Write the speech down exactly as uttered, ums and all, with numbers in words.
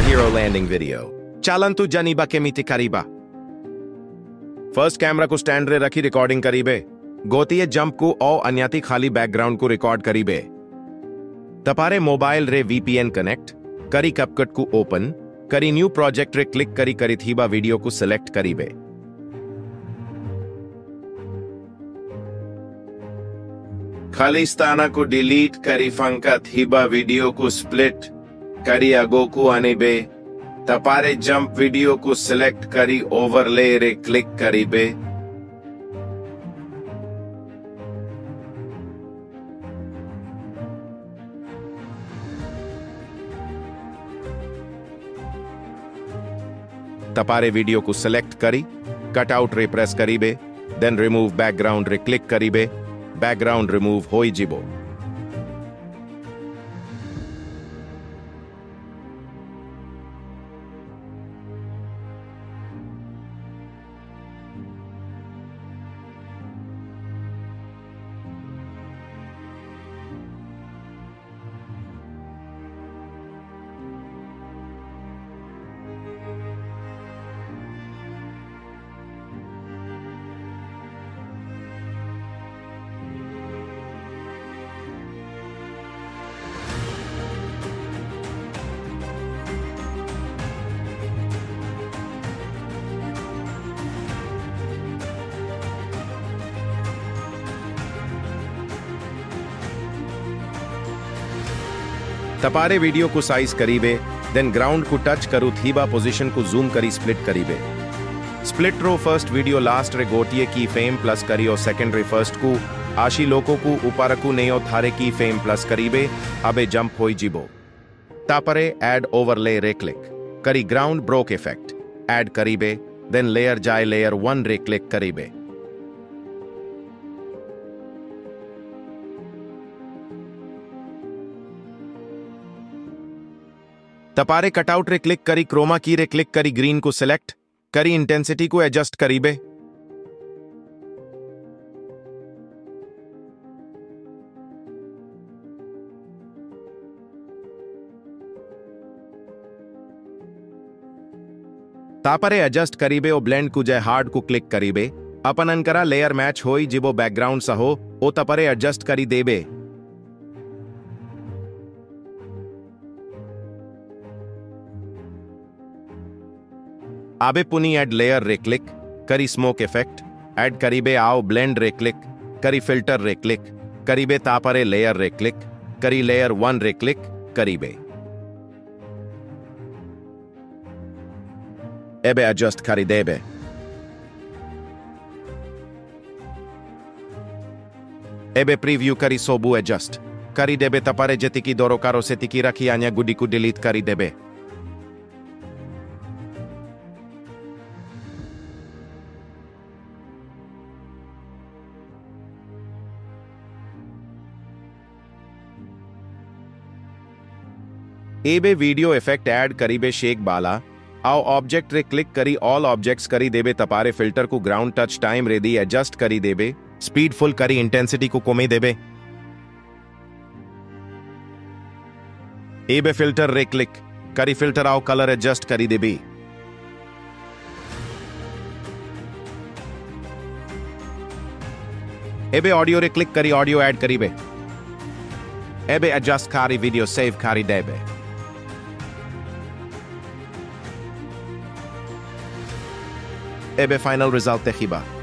superhero landing video. Chalantu janiba kemiti kariba. First camera को stand रे रखी recording करीबे. गोतिये jump को और अन्याती खाली बैकग्राउंड को रिकॉर्ड करीबे. तपारे मोबाइल रे वीपीएन कनेक्ट करी कपकट को ओपन करी न्यू प्रोजेक्ट रे क्लिक करी करी थीबा वीडियो को सिलेक्ट करीबे. खालिस्ताना को डिलीट करी फंका थीबा वीडियो को स्प्लिट करी अगो को आनेबे. तपारे जंप वीडियो को सिलेक्ट करी ओवरले रे क्लिक करीबे. तपारे वीडियो को सिलेक्ट करी कट आउट रे प्रेस करीबे. देन रिमूव बैकग्राउंड रे क्लिक करीबे. बैकग्राउंड रिमूव होई जिबो. तपारे वीडियो को साइज करीबे. देन ग्राउंड को टच करू थीबा पोजीशन को जूम करी स्प्लिट करीबे. स्प्लिट रो फर्स्ट वीडियो लास्ट रे गोटिए की फेम प्लस करी और सेकंड रे फर्स्ट को आशी लोको को ऊपरकू नेयो थारे की फेम प्लस करीबे. अबे जंप होई जिबो. तापरे ऐड ओवरले रे क्लिक करी ग्राउंड ब्रोक इफेक्ट ऐड करीबे. देन लेयर जाए लेयर वन रे क्लिक करीबे. तपारे कटआउट रे क्लिक करी क्रोमा की रे क्लिक करी ग्रीन को सिलेक्ट करी इंटेंसिटी को एडजस्ट करीबे. तापरे एडजस्ट करीबे और ब्लेंड को जय हार्ड को क्लिक करीबे. अपन अनकरा लेयर मैच होई जिबो बैकग्राउंड सहो ओ तपरे एडजस्ट करी देबे. आबे पुनी ऐड लेयर रे क्लिक करी स्मोक इफेक्ट ऐड करीबे. आओ ब्लेंड रे क्लिक करी फिल्टर रे क्लिक करीबे. तापरे लेयर रे क्लिक करी लेयर वन रे क्लिक करीबे. एबे एडजस्ट करी देबे. एबे प्रीव्यू करी सोबू एडजस्ट करी देबे. तपारे जेतिकी दोरोकारो सेतिकी रखी आन्या गुडी को डिलीट करी देबे. एबे वीडियो इफेक्ट ऐड करीबे शेक बाला. आओ ऑब्जेक्ट रे क्लिक करी ऑल ऑब्जेक्ट्स करी देबे. तपारे फिल्टर को ग्राउंड टच टाइम रेदी एडजस्ट करी देबे. स्पीड फुल करी इंटेंसिटी को कमी देबे. एबे फिल्टर रे क्लिक करी फिल्टर आओ कलर एडजस्ट करी देबे. एबे ऑडियो रे क्लिक करी ऑडियो ऐड करीबे. एबे एडजस्ट करी वीडियो सेव करी देबे. एबे फाइनल रिजल्ट देखिबा.